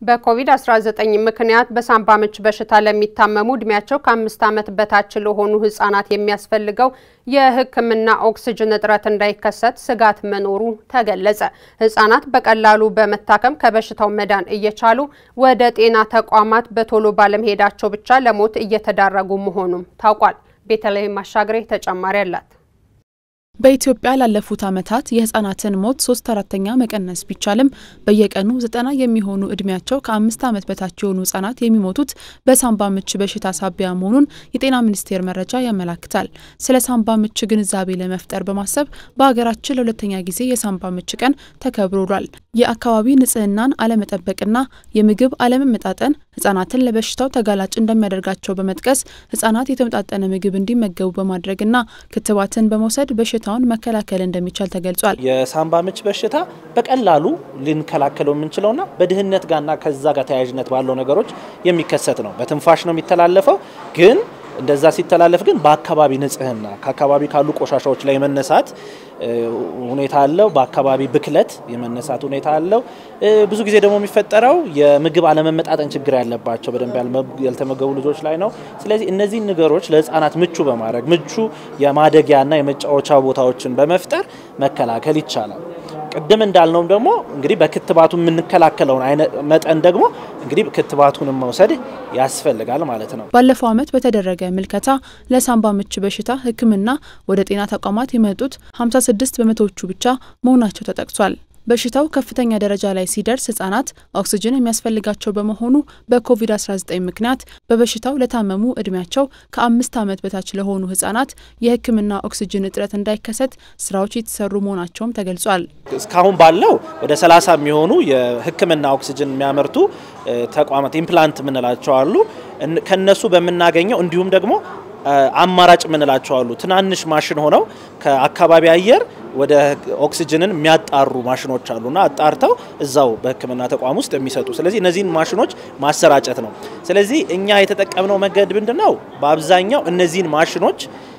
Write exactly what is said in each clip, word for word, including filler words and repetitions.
በኮቪድ አስራ ዘጠኝ ምክኒያት በሳንባ ምች በሽታ ለሚታመሙ እድሜያቸው ከአምስት ዓመት በታች ለሆኑ ህፃናት የሚያስፈልገው የህክምና ኦክስጅን ዕጥረት እንዳይከሰት ስጋት መኖሩ ተገለጸ። ህፃናት በቀላሉ በመታከም ከበሽታው መዳን እየቻሉ ወደ ጤና ተቋማት በቶሎ ባለመሄዳቸው ብቻ ለሞት እየተዳረጉ መሆኑም ታውቋል። ቤተልሔም ማሻገሬ ተጨማሪ አላት። በኢትዮጵያ ላለፉት ዓመታት የህፃናትን ሞት ሶስት አራተኛ መቀነስ ቢቻልም በየቀኑ ዘጠና የሚሆኑ እድሜያቸው ከአምስት ዓመት በታች የሆኑ ህፃናት የሚሞቱት በሳንባ ምች በሽታ ሳቢያ መሆኑን የጤና ሚኒስቴር መረጃ ያመለክታል። ስለ ሳንባ ምች ግንዛቤ ለመፍጠር በማሰብ በአገራችን ለሁለተኛ ጊዜ የሳንባ ምች ቀን ተከብሯል። የአካባቢ ንጽህናን አለመጠበቅና የምግብ አለመመጣጠን ህፃናትን ለበሽታው ተጋላጭ እንደሚያደርጋቸው በመጥቀስ ህፃናት የተመጣጠነ ምግብ እንዲመገቡ በማድረግና ክትባትን በመውሰድ በሽታውን መከላከል እንደሚቻል ተገልጿል። የሳንባ ምች በሽታ በቀላሉ ልንከላከለው የምንችለውና በድህነት ጋርና ከዛ ጋር ተያያዥነት ባለው ነገሮች የሚከሰት ነው። በትንፋሽ ነው የሚተላለፈው ግን እንደዛ ሲተላለፍ ግን በአካባቢ ንጽህና ከአካባቢ ካሉ ቆሻሻዎች ላይ የመነሳት ሁኔታ አለው። በአካባቢ ብክለት የመነሳት ሁኔታ አለው። ብዙ ጊዜ ደግሞ የሚፈጠረው የምግብ አለመመጣጠን ችግር ያለባቸው በደንብ ያልተመገቡ ልጆች ላይ ነው። ስለዚህ እነዚህ ነገሮች ለህፃናት ምቹ በማድረግ ምቹ የማደጊያና የመጫወቻ ቦታዎችን በመፍጠር መከላከል ይቻላል። ቀደም እንዳልነው ደግሞ እንግዲህ በክትባቱ የምንከላከለው መጠን ደግሞ እንግዲህ ክትባቱንም መውሰድ ያስፈልጋል ማለት ነው። ባለፈው ዓመት በተደረገ ምልከታ ለሳንባ ምች በሽታ ህክምና ወደ ጤና ተቋማት የመጡት ሃምሳ ስድስት በመቶዎቹ ብቻ መሆናቸው ተጠቅሷል። በሽታው ከፍተኛ ደረጃ ላይ ሲደርስ ህፃናት ኦክስጅን የሚያስፈልጋቸው በመሆኑ በኮቪድ አስራ ዘጠኝ ምክንያት በበሽታው ለታመሙ እድሜያቸው ከአምስት ዓመት በታች ለሆኑ ህፃናት የህክምና ኦክስጅን ዕጥረት እንዳይከሰት ስራዎች እየተሰሩ መሆናቸውም ተገልጿል። እስካሁን ባለው ወደ ሰላሳ የሚሆኑ የህክምና ኦክስጅን የሚያመርቱ ተቋማት ኢምፕላንት ምንላቸው አሉ። ከነሱ በመናገኘው እንዲሁም ደግሞ አማራጭ ምንላቸው አሉ። ትናንሽ ማሽን ሆነው ከአካባቢ አየር ወደ ኦክስጅንን የሚያጣሩ ማሽኖች አሉና አጣርተው እዛው በህክምና ተቋም ውስጥ የሚሰጡ። ስለዚህ እነዚህን ማሽኖች ማሰራጨት ነው። ስለዚህ እኛ የተጠቀምነው መንገድ ምንድነው? በአብዛኛው እነዚህን ማሽኖች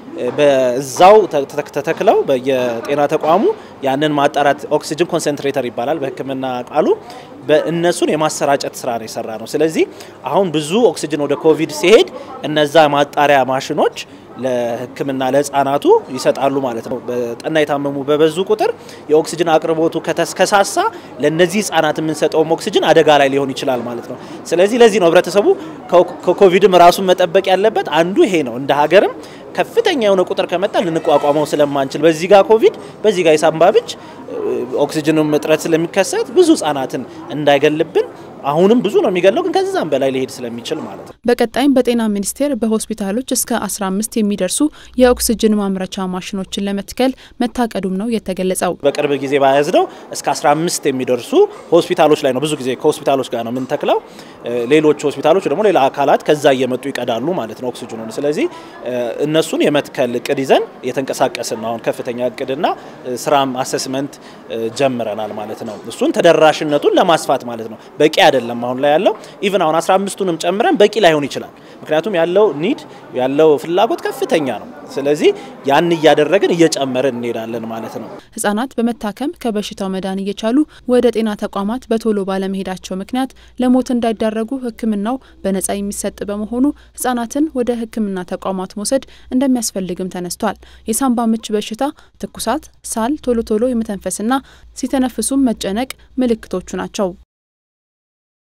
በዛው ተተክለው በየጤና ተቋሙ ያንን ማጣራት ኦክስጅን ኮንሰንትሬተር ይባላል በህክምና ቃሉ በእነሱን የማሰራጨት ስራ ነው የሰራ ነው። ስለዚህ አሁን ብዙ ኦክስጅን ወደ ኮቪድ ሲሄድ እነዛ ማጣሪያ ማሽኖች ለህክምና ለህፃናቱ ይሰጣሉ ማለት ነው። በጠና የታመሙ በበዙ ቁጥር የኦክስጅን አቅርቦቱ ከተስከሳሳ ለነዚህ ህፃናት የምንሰጠው ኦክስጅን አደጋ ላይ ሊሆን ይችላል ማለት ነው። ስለዚህ ለዚህ ነው ህብረተሰቡ ከኮቪድም ራሱን መጠበቅ ያለበት አንዱ ይሄ ነው። እንደ ሀገርም ከፍተኛ የሆነ ቁጥር ከመጣ ልንቋቋመው ስለማንችል በዚህ ጋር ኮቪድ በዚህ ጋር የሳንባ ምች ኦክስጅንም ዕጥረት ስለሚከሰት ብዙ ህፃናትን እንዳይገልብን አሁንም ብዙ ነው የሚገለው ግን ከዛም በላይ ሊሄድ ስለሚችል ማለት ነው። በቀጣይም በጤና ሚኒስቴር በሆስፒታሎች እስከ አስራ አምስት የሚደርሱ የኦክስጅን ማምረቻ ማሽኖችን ለመትከል መታቀዱም ነው የተገለጸው። በቅርብ ጊዜ ባያዝነው እስከ አስራ አምስት የሚደርሱ ሆስፒታሎች ላይ ነው ብዙ ጊዜ ከሆስፒታሎች ጋር ነው የምንተክለው። ሌሎች ሆስፒታሎች ደግሞ ሌላ አካላት ከዛ እየመጡ ይቀዳሉ ማለት ነው ኦክስጅኑን። ስለዚህ እነሱን የመትከል እቅድ ይዘን የተንቀሳቀስን ነው። አሁን ከፍተኛ እቅድና ስራም አሰስመንት ጀምረናል ማለት ነው። እሱን ተደራሽነቱን ለማስፋት ማለት ነው። በቂ አይደለም አሁን ላይ ያለው ኢቭን አሁን አስራ አምስቱንም ጨምረን በቂ ላይሆን ይችላል። ምክንያቱም ያለው ኒድ ያለው ፍላጎት ከፍተኛ ነው። ስለዚህ ያን እያደረግን እየጨመረን እንሄዳለን ማለት ነው። ህፃናት በመታከም ከበሽታው መዳን እየቻሉ ወደ ጤና ተቋማት በቶሎ ባለመሄዳቸው ምክንያት ለሞት እንዳይዳረጉ ህክምናው በነፃ የሚሰጥ በመሆኑ ህፃናትን ወደ ህክምና ተቋማት መውሰድ እንደሚያስፈልግም ተነስቷል። የሳንባ ምች በሽታ ትኩሳት፣ ሳል፣ ቶሎ ቶሎ የመተንፈስና ሲተነፍሱም መጨነቅ ምልክቶቹ ናቸው።